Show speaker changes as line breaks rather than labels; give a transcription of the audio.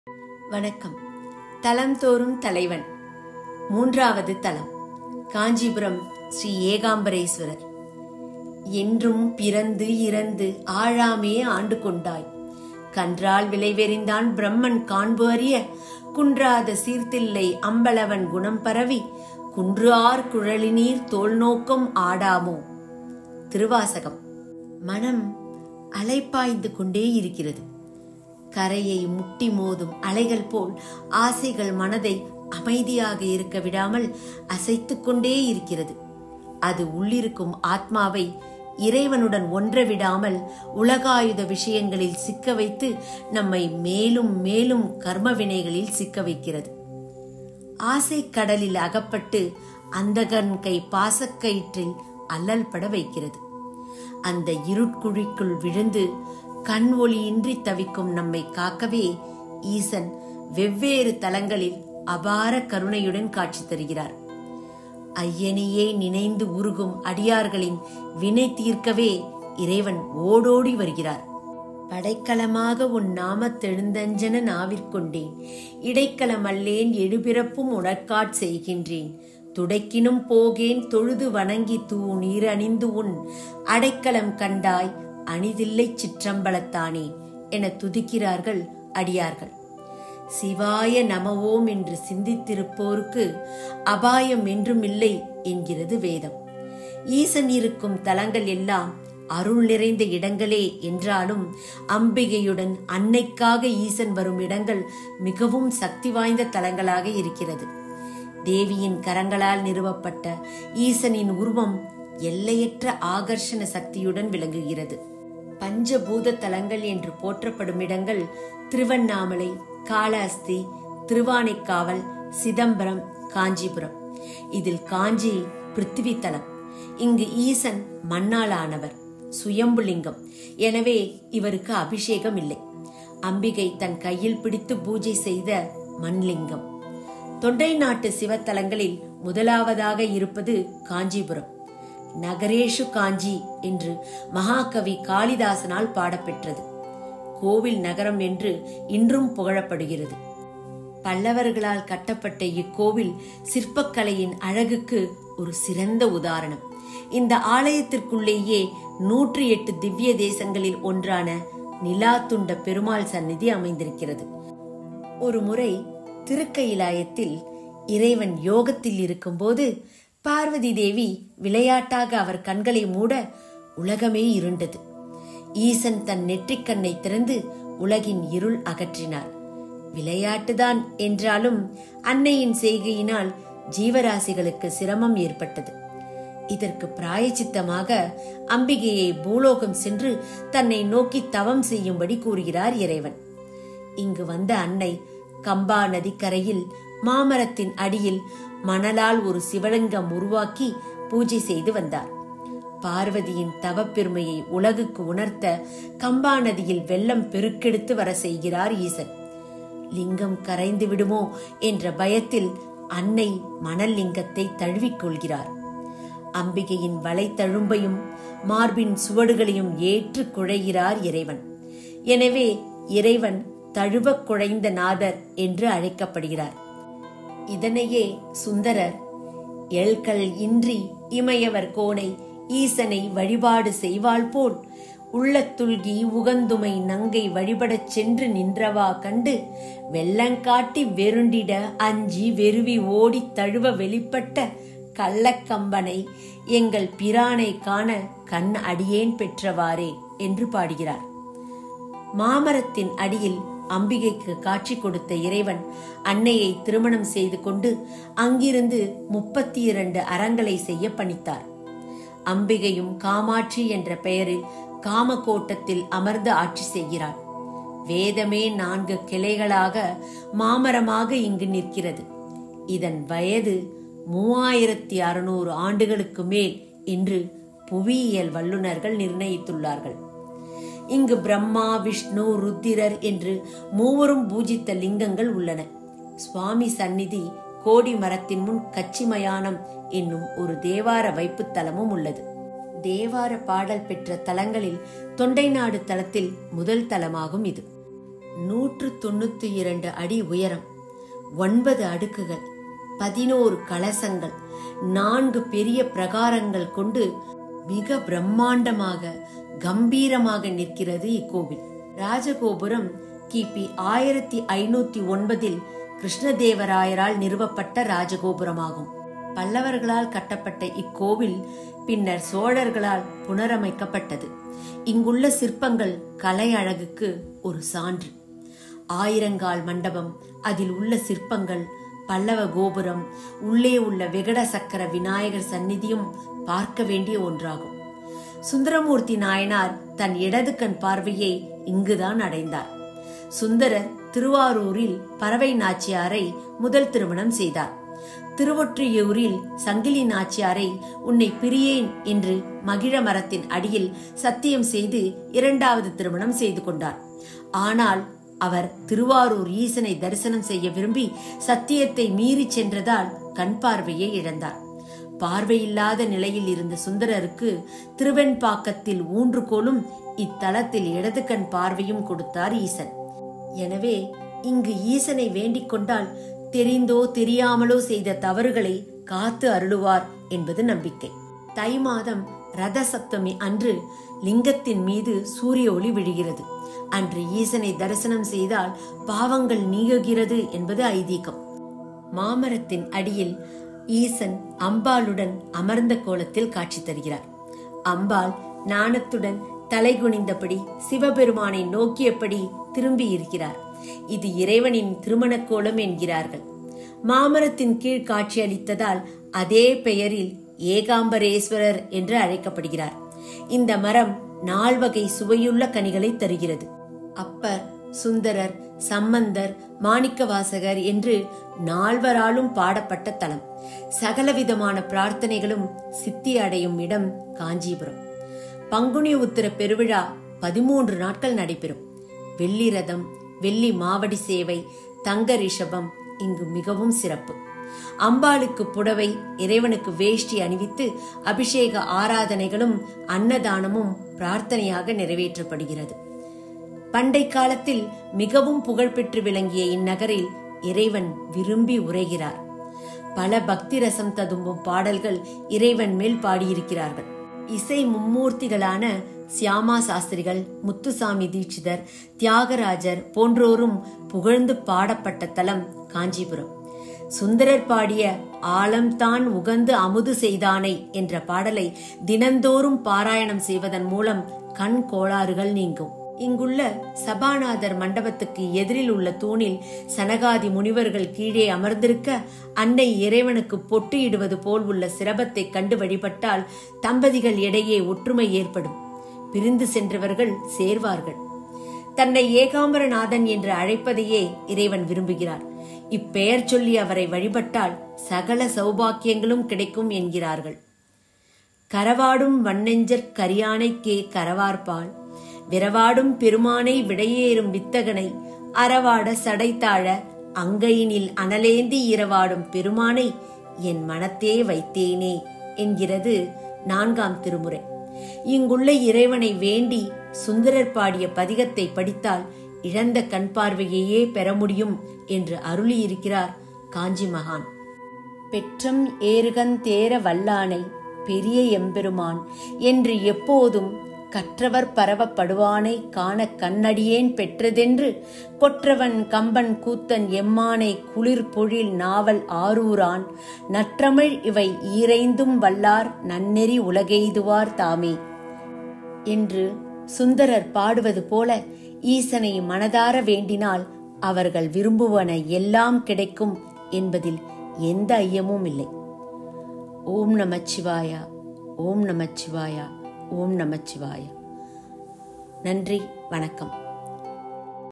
வணக்கம். தலம் தோறும் தலைவன். மூன்றாவது தலம் காஞ்சிபுரம் ஸ்ரீ ஏகாம்பரேஸ்வரர். என்றும் பிறந்து இறந்து ஆழாமே ஆண்டு கொண்டாய், கன்றால் விளைவெறிந்தான் பிரம்மன் காண்பு அறிய, குன்றாத சீர்த்தில்லை அம்பலவன் குணம் பரவி, குன்று ஆர் குழலினீர் தோல் நோக்கம் ஆடாமோ. திருவாசகம். மனம் அலைப்பாய்ந்து கொண்டே இருக்கிறது. கரையை முட்டி மோதும் அலைகள் போல் ஆசைகள் மனதை அமைதியாக இருக்க விடாமல் அசைத்து கொண்டே இருக்கிறது. அது உள்ளிருக்கும் ஆத்மாவை இறைவனுடன் ஒன்ற விடாமல் உலகாயுத விஷயங்களில் சிக்க வைத்து நம்மை மேலும் மேலும் கர்ம வினைகளில் சிக்க வைக்கிறது. ஆசை கடலில் அகப்பட்டு அந்தகன் கை பாசக்கயிற்றில் அல்லல் பட வைக்கிறது. அந்த இருட்குழிக்குள் விழுந்து கண் ஒளியின்றி தவிக்கும் நம்மை காக்கவே ஈசன் வெவ்வேறு தலங்களில் அபார கருணையுடன் காட்சி தருகிறார். ஐயனையே நினைந்து உருகும் அடியார்களின் வினை தீர்க்கவே இறைவன் ஓடோடி வருகிறார். படைக்கலமாக உன் நாமத்தெழுந்தஞ்சன நாவிற்கொண்டேன், இடைக்கலம் அல்லேன் எடுபிறப்பும் உடற்காட் செய்கின்றேன், துடைக்கினும் போகேன் தொழுது வணங்கி தூ நீர் அணிந்து உன் அடைக்கலம் கண்டாய் அணிதில்லை சிற்றம்பலத்தானே என துதிக்கிறார்கள் அடியார்கள். சிவாய நமவோம் என்று சிந்தித்திருப்போருக்கு அபாயம் என்றும் இல்லை என்கிறது வேதம். ஈசன் இருக்கும் தலங்கள் எல்லாம் அருள் நிறைந்த இடங்களே என்றாலும் அம்பிகையுடன் அன்னைக்காக ஈசன் வரும் இடங்கள் மிகவும் சக்தி வாய்ந்த தலங்களாக இருக்கிறது. தேவியின் கரங்களால் நிறுவப்பட்ட ஈசனின் உருவம் எல்லையற்ற ஆகர்ஷண சக்தியுடன் விளங்குகிறது. பஞ்சபூத தலங்கள் என்று போற்றப்படும் இடங்கள் திருவண்ணாமலை, காளஹஸ்தி, திருவானைக்காவல், சிதம்பரம், காஞ்சிபுரம். இதில் காஞ்சி பிருத்திவி தலம். இங்கு ஈசன் மண்ணால் ஆனவர், சுயம்புலிங்கம். எனவே இவருக்கு அபிஷேகம் இல்லை. அம்பிகை தன் கையில் பிடித்து பூஜை செய்த மண்லிங்கம். தொண்டை நாட்டு சிவத்தலங்களில் முதலாவதாக இருப்பது காஞ்சிபுரம். நகரேஷு காஞ்சி என்று மகாகவி காளிதாசனால் பாடப்பெற்றது. கோவில் நகரம் என்று இன்றும் புகழப்படுகிறது. பல்லவர்களால் கட்டப்பட்ட இக்கோவில் சிற்பக்கலையின் அழகுக்கு ஒரு சிறந்த உதாரணம். இந்த ஆலயத்திற்குள்ளேயே 108 திவ்ய தேசங்களில் ஒன்றான நிலாத்துண்ட பெருமாள் சந்நிதி அமைந்திருக்கிறது. ஒரு முறை திருக்கையிலாயத்தில் இறைவன் யோகத்தில் இருக்கும்போது பார்வதி தேவி விளையாட்டாக அவர் கண்களை மூட உலகமே இருண்டது. ஈசன் தன் நெற்றிக்கண்ணை திறந்து உலகின் இருள் அகற்றினார். விளையாட்டுதான் என்றாலும் அன்னையின் செய்கையினால் ஜீவராசிகளுக்கு சிரமம் ஏற்பட்டது. இதற்கு பிராயச்சித்தமாக அம்பிகையை பூலோகம் சென்று தன்னை நோக்கி தவம் செய்யும்படி கூறுகிறார் இறைவன். இங்கு வந்த அன்னை கம்பா நதிக்கரையில் மாமரத்தின் அடியில் மணலால் ஒரு சிவலிங்கம் உருவாக்கி பூஜை செய்து வந்தார். பார்வதியின் தவப்பெருமையை உலகுக்கு உணர்த்த கம்பா நதியில் வெள்ளம் பெருக்கெடுத்து வர செய்கிறார் ஈசன். லிங்கம் கரைந்து விடுமோ என்ற பயத்தில் அன்னை மணல் லிங்கத்தை தழுவிக்கொள்கிறார். அம்பிகையின் வலை தழும்பையும் மார்பின் சுவடுகளையும் ஏற்று குழைகிறார் இறைவன். எனவே இறைவன் தழுவ குழைந்த நாதர் என்று அழைக்கப்படுகிறார். இதனையே சுந்தரர் எல்கல் இன்றி இமையவர் கோனை ஈசனை வழிபாடு செய்வாள் போல் உள்ளத்துள்கி உகந்துமை நங்கை வழிபடச் சென்று நின்றவா கண்டு வெள்ளங்காட்டி வெருண்டிட அஞ்சி வெறுவி ஓடி தழுவ வெளிப்பட்ட கள்ளக்கம்பனை எங்கள் பிரானை காண கண் அடியேன் பெற்றவாறே என்று பாடுகிறார். மாமரத்தின் அடியில் அம்பிகைக்கு காட்சி கொடுத்த இறைவன் அன்னையை திருமணம் செய்து கொண்டு அங்கிருந்து 32 அறங்களை செய்ய பணித்தார். அம்பிகையும் காமாட்சி என்ற பெயரில் காமகோட்டத்தில் அமர்ந்து ஆட்சி செய்கிறார். வேதமே 4 கிளைகளாக மாமரமாக இங்கு நிற்கிறது. இதன் வயது 3600 ஆண்டுகளுக்கு மேல் என்று புவியியல் வல்லுநர்கள் நிர்ணயித்துள்ளார்கள். இங்கு பிரம்மா, விஷ்ணு, ருத்திரர் என்று மூவரும் பூஜித்த லிங்கங்கள் உள்ளன. சுவாமி சந்நிதி கோடி மரத்தின் முன் கச்சி மயானம் என்னும் ஒரு தேவார வைப்பு தலமும் உள்ளது. தேவார பாடல் பெற்ற தலங்களில் தொண்டை நாடு தலத்தில் முதல் தலமாகும் இது. 192 அடி உயரம், 9 அடுக்குகள், 11 கலசங்கள், 4 பெரிய பிரகாரங்கள் கொண்டு மிக பிரம்மாண்டமாக கம்பீரமாக நிற்கிறது இக்கோவில். ராஜகோபுரம் கிபி 1509 கிருஷ்ணதேவராயரால் நிறுவப்பட்ட ராஜகோபுரமாகும். பல்லவர்களால் கட்டப்பட்ட இக்கோவில் பின்னர் சோழர்களால் புனரமைக்கப்பட்டது. இங்குள்ள சிற்பங்கள் கலை அழகுக்கு ஒரு சான்று. 1000 மண்டபம், அதில் உள்ள சிற்பங்கள், பல்லவ கோபுரம், உள்ளே உள்ள விகட சக்கர விநாயகர் சந்நிதியும் பார்க்க வேண்டிய ஒன்றாகும். சுந்தரமூர்த்தி நாயனார் தன் இடது கண் பார்வையை இங்குதான் அடைந்தார். சுந்தரர் திருவாரூரில் பறவை நாச்சியாரை முதல் திருமணம் செய்தார். திருவொற்றியூரில் சங்கிலி நாச்சியாரை உன்னை பிரியேன் என்று மகிழ மரத்தின் அடியில் சத்தியம் செய்து 2வது திருமணம் செய்து கொண்டார். ஆனால் அவர் திருவாரூர் ஈசனை தரிசனம் செய்ய விரும்பி சத்தியத்தை மீறி சென்றதால் கண் பார்வையை இழந்தார். பார்வையில்லாத நிலையில் இருந்த சுந்தரருக்கு திருவெண்பாக்கத்தில் ஊன்றுகோலும் இத்தலத்தில் இடது கண் பார்வையும் கொடுத்தார் ஈசன். எனவே இங்கு ஈசனை வேண்டிக் கொண்டால் தெரிந்தோ தெரியாமலோ செய்த தவறுகளை காத்து அருளுவார் என்பது நம்பிக்கை. தை மாதம் ரத சப்தமி அன்று லிங்கத்தின் மீது சூரிய ஒளி விழுகிறது. அன்று ஈசனை தரிசனம் செய்தால் பாவங்கள் நீங்குகிறது என்பது ஐதீகம். மாமரத்தின் அடியில் ஈசன் அம்பாளுடன் அமர்ந்த கோலத்தில் காட்சி தருகிறார். அம்பாள் நாணத்துடன் தலை குனிந்தபடி சிவபெருமானை நோக்கியபடி திரும்பி இருக்கிறார். இது இறைவனின் திருமண கோலம் என்கிறார்கள். மாமரத்தின் கீழ் காட்சி அளித்ததால் அதே பெயரில் ஏகாம்பரேஸ்வரர் என்று அழைக்கப்படுகிறார். இந்த மரம் 4 வகை சுவையுள்ள கனிகளை தருகிறது. அப்பர், சுந்தரர், சம்பந்தர், மாணிக்கவாசகர் என்று 4வராலும் பாடப்பட்ட தலம். சகலவிதமான பிரார்த்தனைகளும் சித்தி அடையும் இடம் காஞ்சிபுரம். பங்குனி உத்திர பெருவிழா 13 நாட்கள் நடைபெறும். வெள்ளி ரதம், வெள்ளி மாவடி சேவை, தங்க ரிஷபம் இங்கு மிகவும் சிறப்பு. அம்பாளுக்கு புடவை, இறைவனுக்கு வேஷ்டி அணிவித்து அபிஷேக ஆராதனைகளும் அன்னதானமும் பிரார்த்தனையாக நிறைவேற்றப்படுகிறது. பண்டை காலத்தில் மிகவும் புகழ்பெற்று விளங்கிய இந்நகரில் இறைவன் விரும்பி உரைகிறார். பல பக்தி ரசம் ததும்பும் பாடல்கள் இறைவன் மேல் பாடியிருக்கிறார்கள். இசை மும்மூர்த்திகளான சியாமா சாஸ்திரிகள், முத்துசாமி தீட்சிதர், தியாகராஜர் போன்றோரும் புகழ்ந்து பாடப்பட்ட தலம் காஞ்சிபுரம். சுந்தரர் பாடிய ஆலம்தான் உகந்து அமுது செய்தானை என்ற பாடலை தினந்தோறும் பாராயணம் செய்வதன் மூலம் கண் கோளாறுகள் நீங்கும். இங்குள்ள சபாநாதர் மண்டபத்துக்கு எதிரில் உள்ள தூணில் சனகாதி முனிவர்கள் கீழே அமர்ந்திருக்க அன்னை இறைவனுக்கு பொட்டு இடுவது போல் உள்ள சிரபத்தை கண்டு வழிபட்டால் தம்பதிகள் இடையே ஒற்றுமை ஏற்படும். பிரிந்து சென்றவர்கள் சேர்வார்கள். தன்னை ஏகாம்பரநாதன் என்று அழைப்பதையே இறைவன் விரும்புகிறார். இப்பெயர் சொல்லி அவரை வழிபட்டால் சகல சௌபாக்கியங்களும் கிடைக்கும் என்கிறார்கள். கரவாடும் வண்ணெஞ்சற் கரியானைக்கே கரவார்பால், விரவாடும் பெருமானை விடையேறும் வித்தகனை, அறவாட சடைத்தாழ அங்கையினில் அனலேந்தி இரவாடும் பெருமானை என் மனத்தே வைத்தேனே என்கிறது 4ஆம் திருமுறை. இங்குள்ள இறைவனை வேண்டி சுந்தரர் பாடிய பதிகத்தை படித்தால் இழந்த கண் பார்வையையே பெற முடியும் என்று அருளியிருக்கிறார் காஞ்சி மகான். பெற்றம் ஏறுகன் தேர வல்லானை பெரிய எம்பெருமான் என்று எப்போதும் கற்றவர் பரவப்படுவானை காண கண்ணடியேன் பெற்றதென்று கொற்றவன் கம்பன் கூத்தன் எம்மானை குளிர் பொழில் நாவல் ஆரூரான் நற்றமிழ் இவை ஈரைந்தும் வல்லார் நன்னெறி உலகெய்துவார் தாமே என்று சுந்தரர் பாடுவது போல ஈசனை மனதார வேண்டினால் அவர்கள் விரும்புவன எல்லாம் கிடைக்கும் என்பதில் எந்த ஐயமும் இல்லை. ஓம் நமச்சிவாயா, ஓம் நமச்சிவாயா, ஓம் நமச்சிவாயா. நன்றி, வணக்கம்.